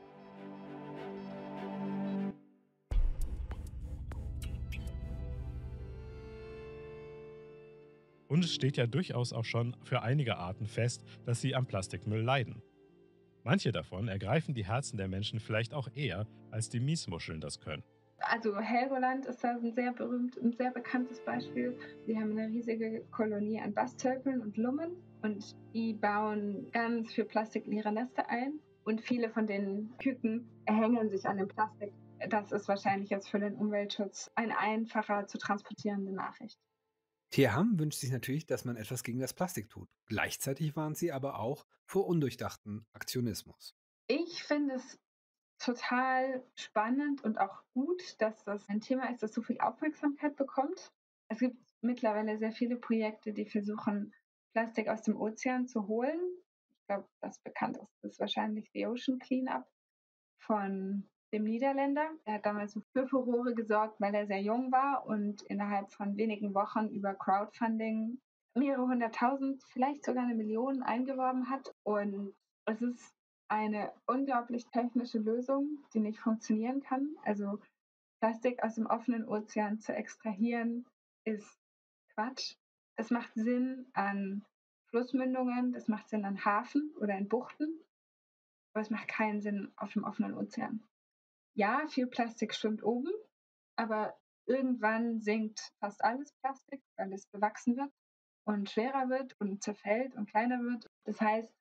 Speaker 1: Und es steht ja durchaus auch schon für einige Arten fest, dass sie am Plastikmüll leiden. Manche davon ergreifen die Herzen der Menschen vielleicht auch eher, als die Miesmuscheln das können.
Speaker 3: Also Helgoland ist da ein sehr berühmt und sehr bekanntes Beispiel. Sie haben eine riesige Kolonie an Bastölpeln und Lummen und die bauen ganz viel Plastik in ihre Nester ein und viele von den Küken erhängen sich an dem Plastik. Das ist wahrscheinlich jetzt für den Umweltschutz eine einfacher zu transportierende Nachricht.
Speaker 2: TH wünscht sich natürlich, dass man etwas gegen das Plastik tut. Gleichzeitig warnt sie aber auch vor undurchdachten Aktionismus.
Speaker 3: Ich finde es total spannend und auch gut, dass das ein Thema ist, das so viel Aufmerksamkeit bekommt. Es gibt mittlerweile sehr viele Projekte, die versuchen, Plastik aus dem Ozean zu holen. Ich glaube, das bekannteste ist wahrscheinlich The Ocean Cleanup von dem Niederländer. Er hat damals für Furore gesorgt, weil er sehr jung war und innerhalb von wenigen Wochen über Crowdfunding mehrere hunderttausend, vielleicht sogar 1 Million eingeworben hat. Und es ist eine unglaublich technische Lösung, die nicht funktionieren kann. Also Plastik aus dem offenen Ozean zu extrahieren, ist Quatsch. Das macht Sinn an Flussmündungen, das macht Sinn an Hafen oder in Buchten, aber es macht keinen Sinn auf dem offenen Ozean. Ja, viel Plastik schwimmt oben, aber irgendwann sinkt fast alles Plastik, weil es bewachsen wird und schwerer wird und zerfällt und kleiner wird. Das heißt,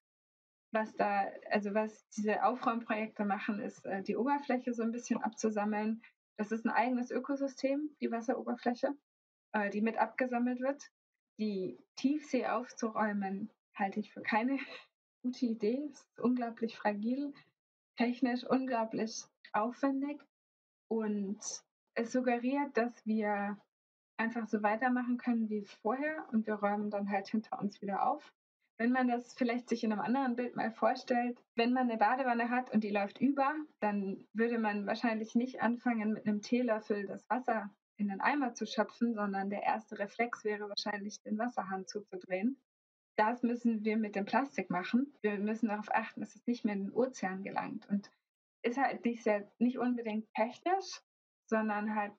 Speaker 3: was diese Aufräumprojekte machen, ist, die Oberfläche so ein bisschen abzusammeln. Das ist ein eigenes Ökosystem, die Wasseroberfläche, die mit abgesammelt wird. Die Tiefsee aufzuräumen, halte ich für keine gute Idee. Es ist unglaublich fragil, technisch unglaublich aufwendig und es suggeriert, dass wir einfach so weitermachen können wie vorher und wir räumen dann halt hinter uns wieder auf. Wenn man das vielleicht sich in einem anderen Bild mal vorstellt, wenn man eine Badewanne hat und die läuft über, dann würde man wahrscheinlich nicht anfangen, mit einem Teelöffel das Wasser in den Eimer zu schöpfen, sondern der erste Reflex wäre wahrscheinlich, den Wasserhahn zuzudrehen. Das müssen wir mit dem Plastik machen. Wir müssen darauf achten, dass es nicht mehr in den Ozean gelangt. Und ist halt nicht unbedingt technisch, sondern halt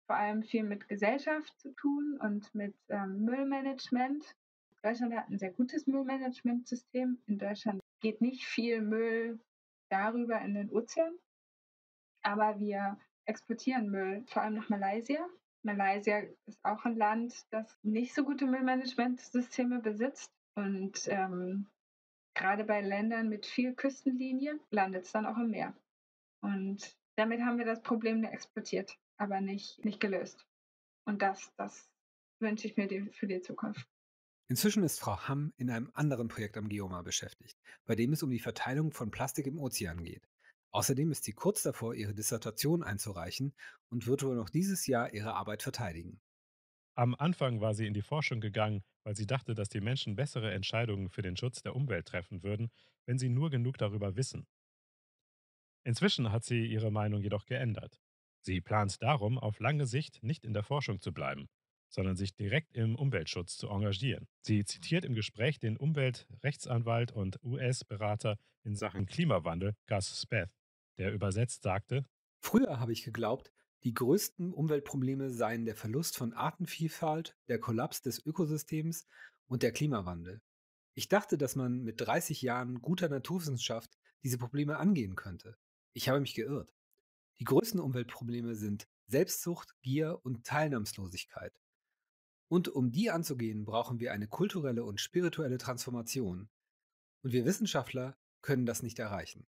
Speaker 3: vor allem viel mit Gesellschaft zu tun und mit Müllmanagement. Deutschland hat ein sehr gutes Müllmanagementsystem. In Deutschland geht nicht viel Müll darüber in den Ozean, aber wir exportieren Müll, vor allem nach Malaysia. Malaysia ist auch ein Land, das nicht so gute Müllmanagementsysteme besitzt. Und gerade bei Ländern mit viel Küstenlinie landet es dann auch im Meer. Und damit haben wir das Problem nur exportiert, aber nicht gelöst. Und das wünsche ich mir für die Zukunft.
Speaker 2: Inzwischen ist Frau Hamm in einem anderen Projekt am Geomar beschäftigt, bei dem es um die Verteilung von Plastik im Ozean geht. Außerdem ist sie kurz davor, ihre Dissertation einzureichen und wird wohl noch dieses Jahr ihre Arbeit verteidigen.
Speaker 1: Am Anfang war sie in die Forschung gegangen, weil sie dachte, dass die Menschen bessere Entscheidungen für den Schutz der Umwelt treffen würden, wenn sie nur genug darüber wissen. Inzwischen hat sie ihre Meinung jedoch geändert. Sie plant darum, auf lange Sicht nicht in der Forschung zu bleiben, sondern sich direkt im Umweltschutz zu engagieren. Sie zitiert im Gespräch den Umweltrechtsanwalt und US-Berater in Sachen Klimawandel, Gus Speth, der übersetzt sagte:
Speaker 2: Früher habe ich geglaubt, die größten Umweltprobleme seien der Verlust von Artenvielfalt, der Kollaps des Ökosystems und der Klimawandel. Ich dachte, dass man mit 30 Jahren guter Naturwissenschaft diese Probleme angehen könnte. Ich habe mich geirrt. Die größten Umweltprobleme sind Selbstsucht, Gier und Teilnahmslosigkeit. Und um die anzugehen, brauchen wir eine kulturelle und spirituelle Transformation. Und wir Wissenschaftler können das nicht erreichen.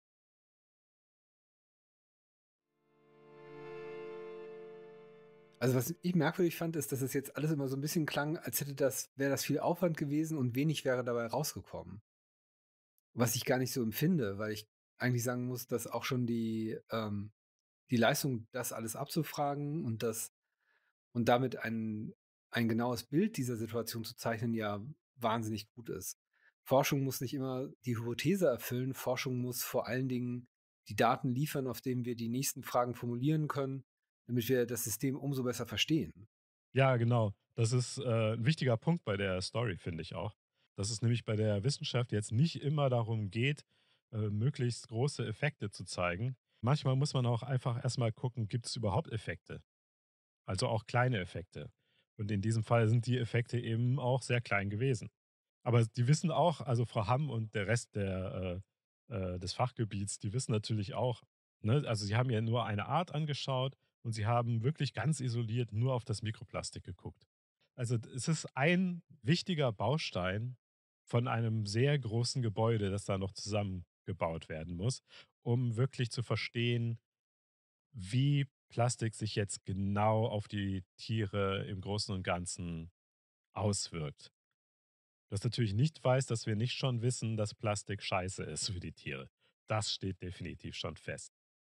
Speaker 2: Also was ich merkwürdig fand, ist, dass es jetzt alles immer so ein bisschen klang, als wäre das viel Aufwand gewesen und wenig wäre dabei rausgekommen. Was ich gar nicht so empfinde, weil ich eigentlich sagen muss, dass auch schon die Leistung, das alles abzufragen und damit ein genaues Bild dieser Situation zu zeichnen, ja wahnsinnig gut ist. Forschung muss nicht immer die Hypothese erfüllen, Forschung muss vor allen Dingen die Daten liefern, auf denen wir die nächsten Fragen formulieren können, damit wir das System umso besser verstehen.
Speaker 1: Ja, genau. Das ist ein wichtiger Punkt bei der Story, finde ich auch. Dass es nämlich bei der Wissenschaft jetzt nicht immer darum geht, möglichst große Effekte zu zeigen. Manchmal muss man auch einfach erstmal gucken, gibt es überhaupt Effekte? Also auch kleine Effekte. Und in diesem Fall sind die Effekte eben auch sehr klein gewesen. Aber die wissen auch, also Frau Hamm und der Rest des Fachgebiets, die wissen natürlich auch, ne, also sie haben ja nur eine Art angeschaut und sie haben wirklich ganz isoliert nur auf das Mikroplastik geguckt. Also es ist ein wichtiger Baustein von einem sehr großen Gebäude, das da noch zusammengebaut werden muss, um wirklich zu verstehen, wie Plastik sich jetzt genau auf die Tiere im Großen und Ganzen auswirkt. Das natürlich nicht weiß, dass wir nicht schon wissen, dass Plastik scheiße ist für die Tiere. Das steht definitiv schon fest.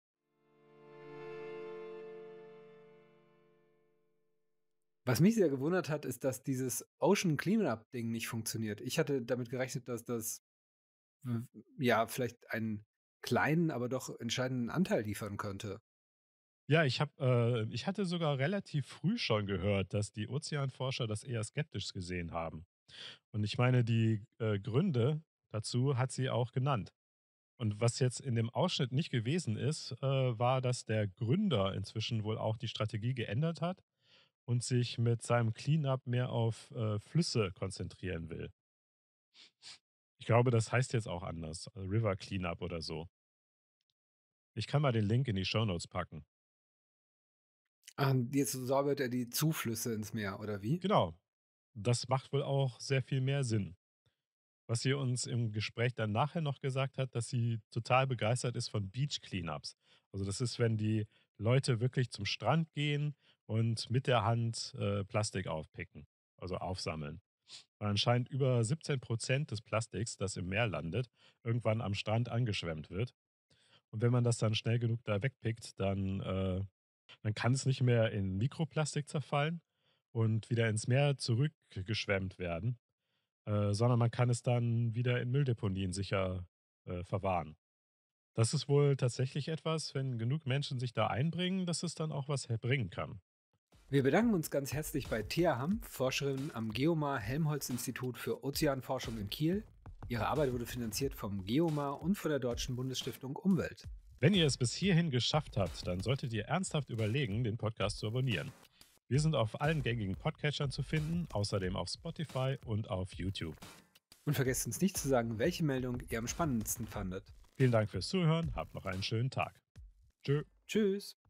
Speaker 2: Was mich sehr gewundert hat, ist, dass dieses Ocean Cleanup-Ding nicht funktioniert. Ich hatte damit gerechnet, dass das ja vielleicht einen kleinen, aber doch entscheidenden Anteil liefern könnte.
Speaker 1: Ja, ich hatte sogar relativ früh schon gehört, dass die Ozeanforscher das eher skeptisch gesehen haben. Und ich meine, die Gründe dazu hat sie auch genannt. Und was jetzt in dem Ausschnitt nicht gewesen ist, war, dass der Gründer inzwischen wohl auch die Strategie geändert hat und sich mit seinem Cleanup mehr auf Flüsse konzentrieren will. Ich glaube, das heißt jetzt auch anders. River Cleanup oder so. Ich kann mal den Link in die Shownotes packen.
Speaker 2: Jetzt säubert er die Zuflüsse ins Meer, oder wie?
Speaker 1: Genau. Das macht wohl auch sehr viel mehr Sinn. Was sie uns im Gespräch dann nachher noch gesagt hat, dass sie total begeistert ist von Beach Cleanups. Also das ist, wenn die Leute wirklich zum Strand gehen und mit der Hand Plastik aufpicken, also aufsammeln. Weil anscheinend über 17% des Plastiks, das im Meer landet, irgendwann am Strand angeschwemmt wird. Und wenn man das dann schnell genug da wegpickt, dann kann es nicht mehr in Mikroplastik zerfallen und wieder ins Meer zurückgeschwemmt werden, sondern man kann es dann wieder in Mülldeponien sicher verwahren. Das ist wohl tatsächlich etwas, wenn genug Menschen sich da einbringen, dass es dann auch was bringen kann.
Speaker 2: Wir bedanken uns ganz herzlich bei Thea Hamm, Forscherin am Geomar Helmholtz-Institut für Ozeanforschung in Kiel. Ihre Arbeit wurde finanziert vom Geomar und von der Deutschen Bundesstiftung Umwelt.
Speaker 1: Wenn ihr es bis hierhin geschafft habt, dann solltet ihr ernsthaft überlegen, den Podcast zu abonnieren. Wir sind auf allen gängigen Podcatchern zu finden, außerdem auf Spotify und auf YouTube.
Speaker 2: Und vergesst uns nicht zu sagen, welche Meldung ihr am spannendsten fandet.
Speaker 1: Vielen Dank fürs Zuhören, habt noch einen schönen Tschö.
Speaker 2: Tschüss.